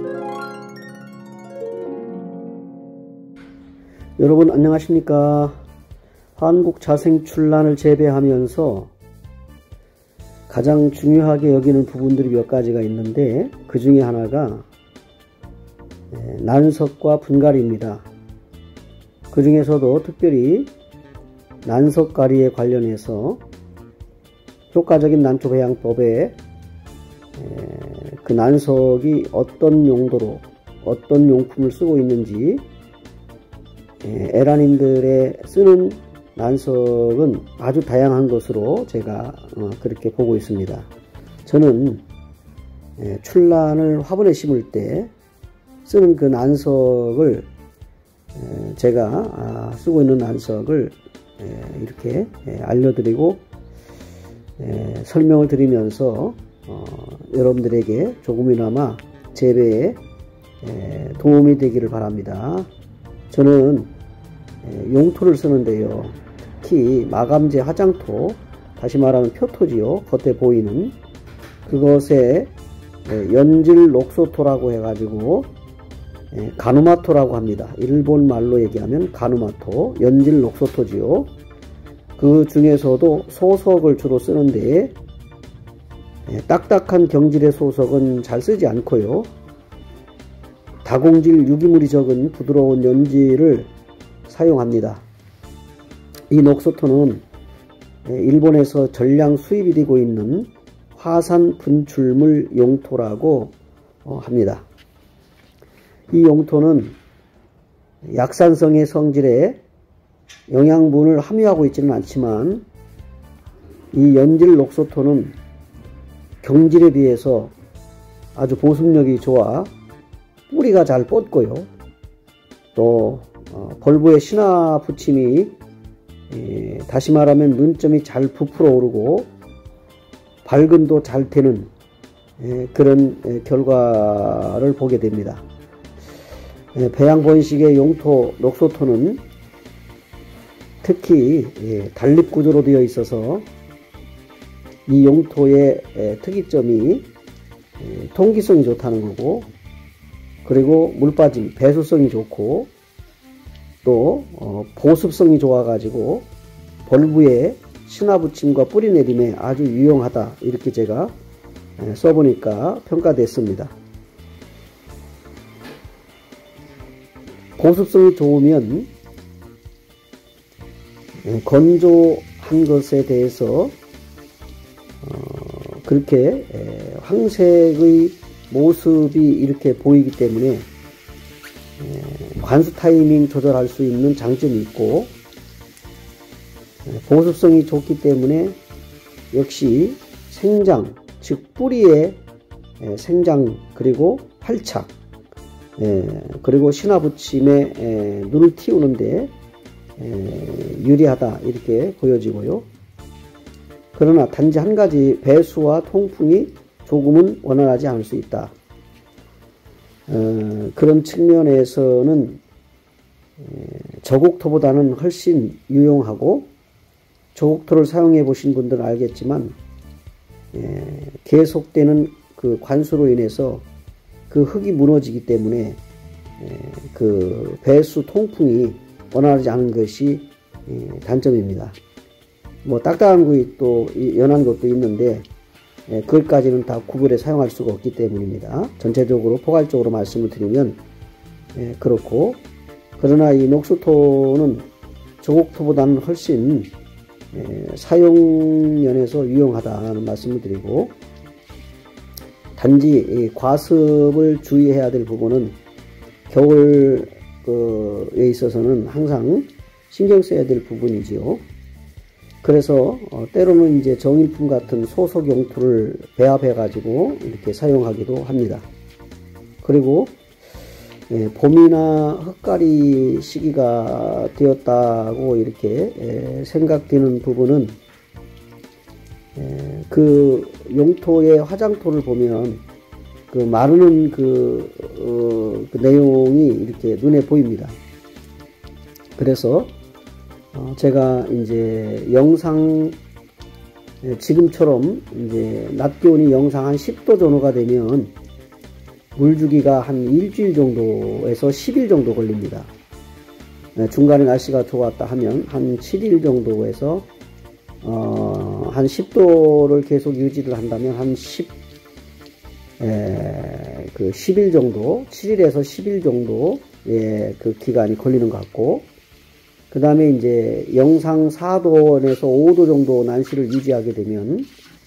여러분 안녕하십니까. 한국 자생출란을 재배하면서 가장 중요하게 여기는 부분들이 몇 가지가 있는데, 그 중에 하나가 난석과 분갈이입니다. 그 중에서도 특별히 난석갈이에 관련해서 효과적인 난초배양법에 그 난석이 어떤 용도로 어떤 용품을 쓰고 있는지, 에라님들의 쓰는 난석은 아주 다양한 것으로 제가 그렇게 보고 있습니다. 저는 출란을 화분에 심을 때 쓰는 그 난석을, 제가 쓰고 있는 난석을 이렇게 알려드리고 설명을 드리면서 여러분들에게 조금이나마 재배에 도움이 되기를 바랍니다. 저는 용토를 쓰는데요, 특히 마감재 화장토, 다시 말하면 표토지요, 겉에 보이는 그것에 연질 녹소토라고 해가지고 가누마토라고 합니다. 일본 말로 얘기하면 가누마토, 연질 녹소토지요. 그 중에서도 소석을 주로 쓰는데, 딱딱한 경질의 소석은 잘 쓰지 않고요, 다공질 유기물이 적은 부드러운 연질을 사용합니다. 이 녹소토는 일본에서 전량 수입이 되고 있는 화산 분출물 용토라고 합니다. 이 용토는 약산성의 성질에 영양분을 함유하고 있지는 않지만, 이 연질 녹소토는 경질에 비해서 아주 보습력이 좋아 뿌리가 잘 뻗고요, 또 벌브의 신화 부침이, 다시 말하면 눈점이 잘 부풀어 오르고 발근도 잘 되는 그런 결과를 보게 됩니다. 배양 번식의 용토 녹소토는 특히 단립 구조로 되어 있어서 이 용토의 특이점이 통기성이 좋다는 거고, 그리고 물빠짐, 배수성이 좋고, 또 보습성이 좋아가지고 벌브의 신화붙임과 뿌리 내림에 아주 유용하다, 이렇게 제가 써보니까 평가됐습니다. 보습성이 좋으면 건조한 것에 대해서 그렇게 황색의 모습이 이렇게 보이기 때문에 관수 타이밍 조절할 수 있는 장점이 있고, 보습성이 좋기 때문에 역시 생장, 즉 뿌리의 생장, 그리고 활착, 그리고 신화붙임에 눈을 틔우는데 유리하다, 이렇게 보여지고요. 그러나 단지 한 가지, 배수와 통풍이 조금은 원활하지 않을 수 있다. 그런 측면에서는 저곡토보다는 훨씬 유용하고, 저곡토를 사용해 보신 분들은 알겠지만 계속되는 그 관수로 인해서 그 흙이 무너지기 때문에 그 배수 통풍이 원활하지 않은 것이 단점입니다. 뭐 딱딱한 것이 또 연한 것도 있는데 그것까지는 다 구별해 사용할 수가 없기 때문입니다. 전체적으로 포괄적으로 말씀을 드리면 그렇고, 그러나 이 녹소토는 저곡토보다는 훨씬 사용면에서 유용하다는 말씀을 드리고, 단지 과습을 주의해야 될 부분은 겨울에 있어서는 항상 신경 써야 될 부분이지요. 그래서 때로는 이제 정일품 같은 소속 용토를 배합해 가지고 이렇게 사용하기도 합니다. 그리고 봄이나 흙갈이 시기가 되었다고 이렇게 생각되는 부분은 그 용토의 화장토를 보면 그 마르는 그 내용이 이렇게 눈에 보입니다. 그래서 제가 이제 영상, 지금처럼 이제 낮 기온이 영상 한 10도 전후가 되면 물주기가 한 일주일 정도에서 10일 정도 걸립니다. 중간에 날씨가 좋았다 하면 한 7일 정도에서 한 10도를 계속 유지를 한다면 한 10일 정도, 7일에서 10일 정도의 그 기간이 걸리는 것 같고, 그 다음에 이제 영상 4도에서 5도 정도 난시를 유지하게 되면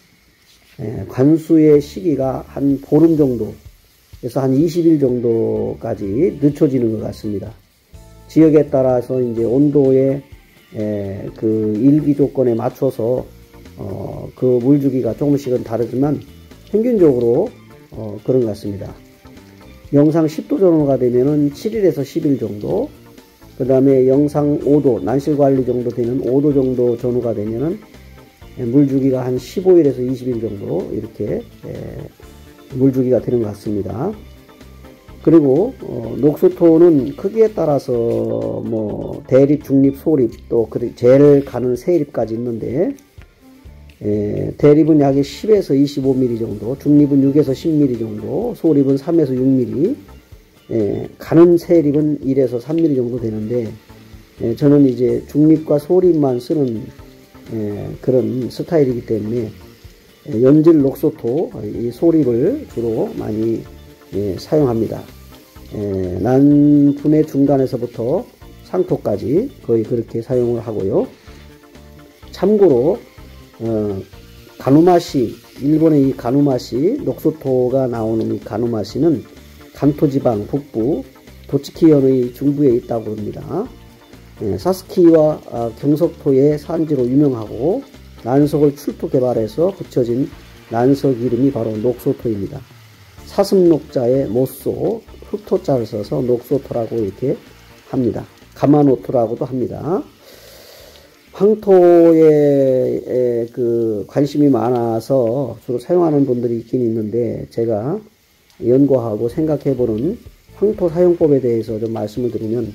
관수의 시기가 한 보름 정도에서 한 20일 정도까지 늦춰지는 것 같습니다. 지역에 따라서 이제 온도의 그 일기 조건에 맞춰서 그 물주기가 조금씩은 다르지만 평균적으로 그런 것 같습니다. 영상 10도 전후가 되면은 7일에서 10일 정도, 그 다음에 영상 5도, 난실관리 정도 되는 5도 정도 전후가 되면은 물주기가 한 15일에서 20일 정도 이렇게 물주기가 되는 것 같습니다. 그리고 녹수토는 크기에 따라서 뭐 대립, 중립, 소립, 또 제일 가는 세립까지 있는데, 대립은 약 10에서 25mm 정도, 중립은 6에서 10mm 정도, 소립은 3에서 6mm, 가는 세립은 1에서 3mm 정도 되는데, 저는 이제 중립과 소립만 쓰는 그런 스타일이기 때문에 연질 녹소토, 이 소립을 주로 많이 사용합니다. 난분의 중간에서부터 상토까지 거의 그렇게 사용을 하고요. 참고로 가누마시, 일본의 이 가누마시, 녹소토가 나오는 이 가누마시는 간토지방 북부, 도치키현의 중부에 있다고 합니다. 사스키와 경석토의 산지로 유명하고, 난석을 출토 개발해서 붙여진 난석 이름이 바로 녹소토입니다. 사슴녹자에 못소, 흑토자를 써서 녹소토라고 이렇게 합니다. 가마노토라고도 합니다. 황토에 그 관심이 많아서 주로 사용하는 분들이 있긴 있는데, 제가 연구하고 생각해보는 황토 사용법에 대해서 좀 말씀을 드리면,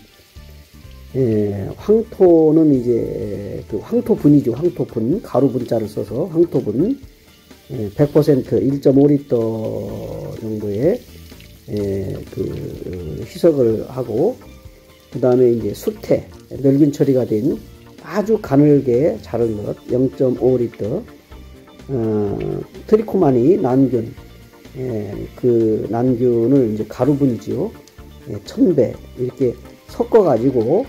황토는 이제 그 황토분이죠. 황토분, 가루분자를 써서 황토분 100% 1.5리터 정도의 그 희석을 하고, 그 다음에 이제 수태, 멸균 처리가 된 아주 가늘게 자른 것 0.5리터, 트리코마니 난균, 그 난균을 이제 가루분이지요. 1000배 이렇게 섞어가지고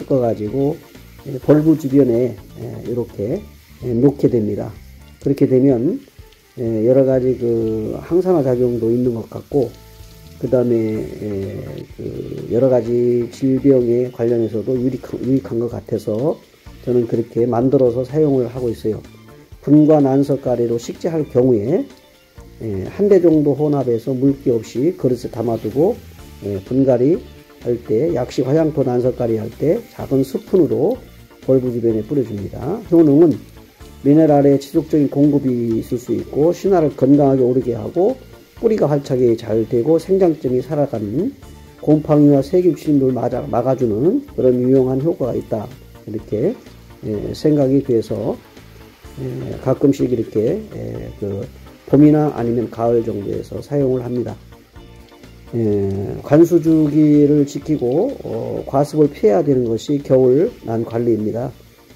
벌브 주변에 이렇게 놓게 됩니다. 그렇게 되면 여러 가지 그 항산화 작용도 있는 것 같고, 그 다음에 그 여러 가지 질병에 관련해서도 유익한 것 같아서 저는 그렇게 만들어서 사용을 하고 있어요. 분과 난석가래로 식재할 경우에 한 대 정도 혼합해서 물기 없이 그릇에 담아두고 분갈이 할 때, 약식 화장토 난석가리 할 때 작은 스푼으로 벌브 주변에 뿌려줍니다. 효능은 미네랄의 지속적인 공급이 있을 수 있고, 신화를 건강하게 오르게 하고, 뿌리가 활착이 잘 되고 생장점이 살아가는 곰팡이와 세균 침입을 막아주는 그런 유용한 효과가 있다, 이렇게 생각이 돼서 가끔씩 이렇게 그 봄이나 아니면 가을 정도에서 사용을 합니다. 관수주기를 지키고 과습을 피해야 되는 것이 겨울 난 관리입니다.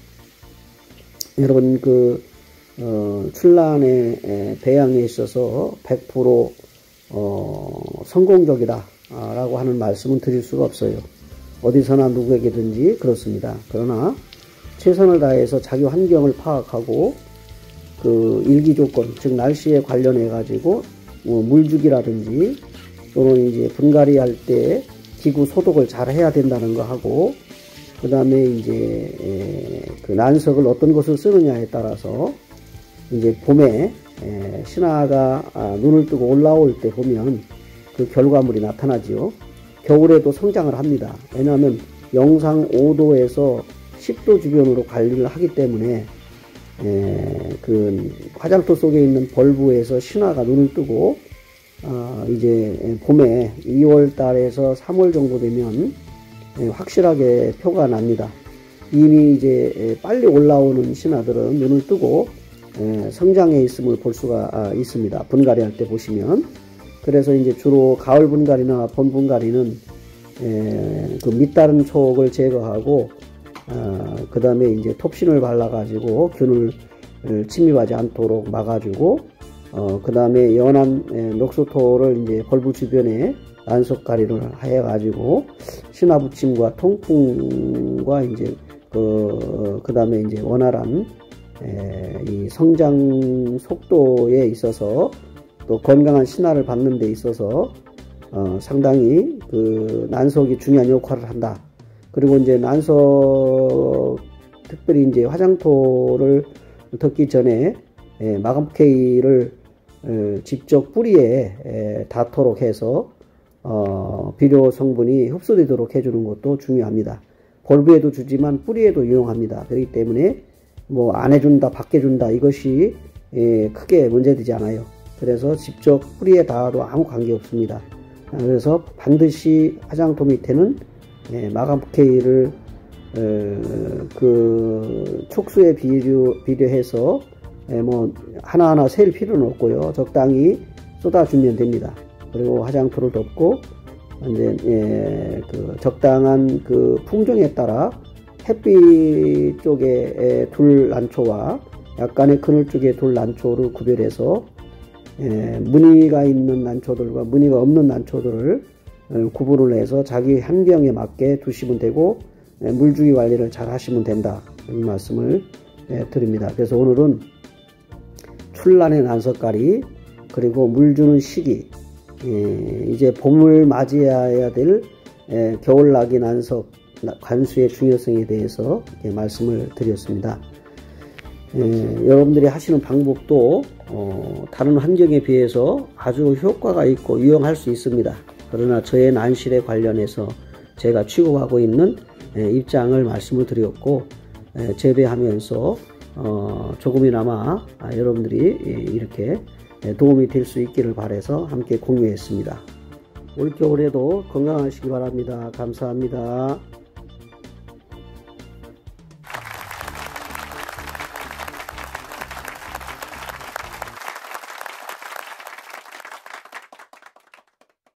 여러분 그 출란의 배양에 있어서 100% 성공적이다 라고 하는 말씀은 드릴 수가 없어요. 어디서나 누구에게든지 그렇습니다. 그러나 최선을 다해서 자기 환경을 파악하고 그 일기조건, 즉 날씨에 관련해 가지고 물주기라든지 또는 이제 분갈이 할 때 기구 소독을 잘 해야 된다는 거 하고, 그 다음에 이제 그 난석을 어떤 것을 쓰느냐에 따라서 이제 봄에 신화가 눈을 뜨고 올라올 때 보면 그 결과물이 나타나지요. 겨울에도 성장을 합니다. 왜냐하면 영상 5도에서 10도 주변으로 관리를 하기 때문에 그 화장토 속에 있는 벌브에서 신화가 눈을 뜨고 이제 봄에 2월 달에서 3월 정도 되면 확실하게 표가 납니다. 이미 이제 빨리 올라오는 신화들은 눈을 뜨고 성장해 있음을 볼 수가 있습니다. 분갈이 할 때 보시면. 그래서 이제 주로 가을 분갈이나 봄 분갈이는 그 밑다른 촉을 제거하고 그 다음에 이제 톱신을 발라가지고 균을 침입하지 않도록 막아주고 그 다음에 연한 녹수토를 이제 벌브 주변에 난석가리를 해가지고 신화 붙임과 통풍과 이제 그 다음에 이제 원활한 이 성장 속도에 있어서 또 건강한 신화를 받는 데 있어서 상당히 그 난석이 중요한 역할을 한다. 그리고 이제 난석 특별히 이제 화장토를 덮기 전에 마감케이를 직접 뿌리에 닿도록 해서 비료 성분이 흡수되도록 해주는 것도 중요합니다. 벌브에도 주지만 뿌리에도 이용합니다. 그렇기 때문에 뭐 안 해준다, 밖에 준다 이것이 크게 문제되지 않아요. 그래서 직접 뿌리에 닿아도 아무 관계 없습니다. 그래서 반드시 화장토 밑에는 마감케이를 그 촉수에 비례해서 뭐 하나하나 셀 필요는 없고요. 적당히 쏟아주면 됩니다. 그리고 화장토를 덮고 이제 그 적당한 그 품종에 따라 햇빛 쪽에 둘 난초와 약간의 그늘 쪽에 둘 난초를 구별해서 무늬가 있는 난초들과 무늬가 없는 난초들을 구분을 해서 자기 환경에 맞게 두시면 되고 물주기 관리를 잘 하시면 된다, 이 말씀을 드립니다. 그래서 오늘은 출란의 난석가리, 그리고 물 주는 시기, 이제 봄을 맞이해야 될 겨울나기 난석 관수의 중요성에 대해서 말씀을 드렸습니다. 여러분들이 하시는 방법도 다른 환경에 비해서 아주 효과가 있고 유용할 수 있습니다. 그러나 저의 난실에 관련해서 제가 취급하고 있는 입장을 말씀을 드렸고, 재배하면서 조금이나마 여러분들이 이렇게 도움이 될 수 있기를 바라서 함께 공유했습니다. 올겨울에도 건강하시기 바랍니다. 감사합니다.